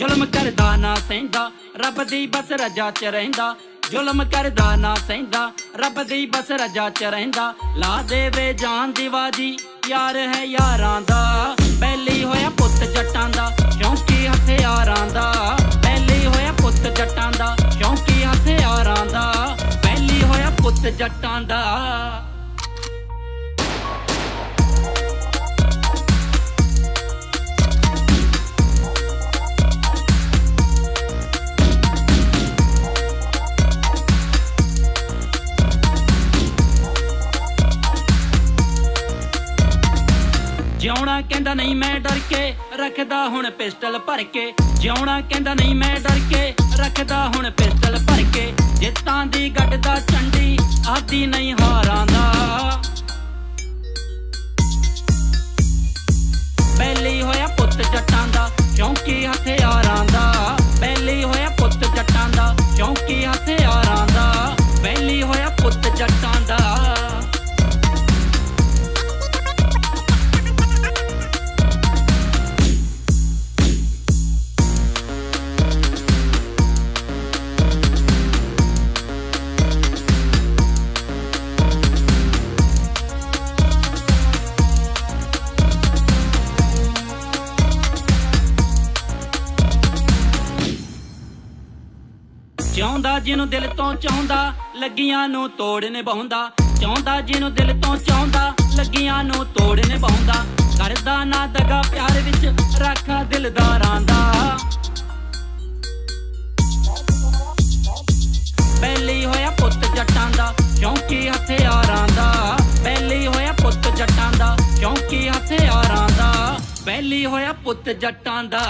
जुल्म करदा ना सहिंदा रब दी बस रजा च रहिंदा। जुल्म करदा ना सहिंदा रब दी बस रजा च रहिंदा। ला देवे जान दी बाजी यार है यारां दा। पहली होया पुत जट्टां दा शौंकी हथियारां दा। पहली होया पुत जट्टां दा शौंकी हथियारां दा। पहली होया पुत जट्टां दा। जिउणा कहंदा नहीं मैं डर के रखदा हुण पिस्टल भर के। जिउणा कहंदा नहीं मैं डर के रखदा हुण पिस्टल भर के। जित्तां दी गड्डदा चंडी आदी नहीं हारां दा। पहली होया पुत जट्टां दा शौंकी हथियारां दा। पहली होया पुत जट्टां दा शौंकी हथियारां दा। पहली होया पुत जट्टां दा। ਚਾਹੁੰਦਾ ਜਿਹਨੂੰ ਦਿਲ ਤੋਂ ਚਾਹੁੰਦਾ ਲੱਗੀਆਂ ਨੂੰ ਤੋੜ ਨਿਭਾਉਂਦਾ। ਚਾਹੁੰਦਾ ਜਿਹਨੂੰ ਦਿਲ ਤੋਂ ਚਾਹੁੰਦਾ ਲੱਗੀਆਂ ਨੂੰ ਤੋੜ ਨਿਭਾਉਂਦਾ। ਕਰਦਾ ਨਾ ਦਗਾ ਪਿਆਰ ਵਿੱਚ ਰਾਖਾ ਦਿਲਦਾਰਾਂ ਦਾ। ਪਹਿਲੀ ਹੋਇਆ ਪੁੱਤ ਜੱਟਾਂ ਦਾ ਸ਼ੌਂਕੀ ਹਥਿਆਰਾਂ ਦਾ। ਪਹਿਲੀ ਹੋਇਆ ਪੁੱਤ ਜੱਟਾਂ ਦਾ ਸ਼ੌਂਕੀ ਹਥਿਆਰਾਂ ਦਾ। ਪਹਿਲੀ ਹੋਇਆ ਪੁੱਤ ਜੱਟਾਂ ਦਾ।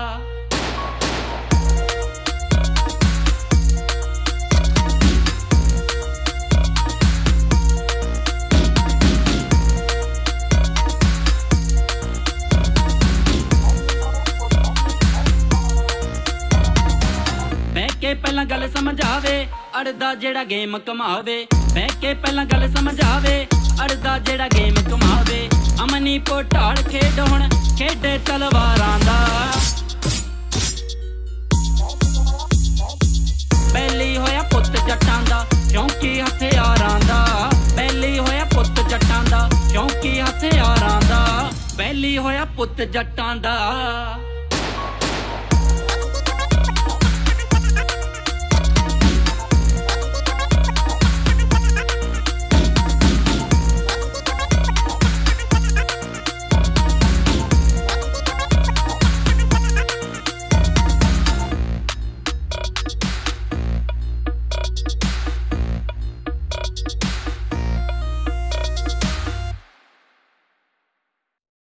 ਪਹਿਲਾਂ ਗੱਲ ਸਮਝਾਵੇ ਅੜਦਾ ਜਿਹੜਾ ਗੇਮ ਕਮਾਵੇ। ਬਹਿ ਕੇ ਪਹਿਲਾਂ ਗੱਲ ਸਮਝਾਵੇ ਅੜਦਾ ਜਿਹੜਾ ਗੇਮ ਕਮਾਵੇ। ਅਮਨੀ ਪੋਟਾਲ ਖੇਡ ਹੁਣ ਖੇਡੇ ਤਲਵਾਰਾਂ ਦਾ। ਪਹਿਲੀ ਹੋਇਆ ਪੁੱਤ ਜੱਟਾਂ ਦਾ ਸ਼ੌਂਕੀ ਹਥਿਆਰਾਂ ਦਾ। ਪਹਿਲੀ ਹੋਇਆ ਪੁੱਤ ਜੱਟਾਂ ਦਾ ਸ਼ੌਂਕੀ ਹਥਿਆਰਾਂ ਦਾ। ਪਹਿਲੀ ਹੋਇਆ ਪੁੱਤ ਜੱਟਾਂ ਦਾ।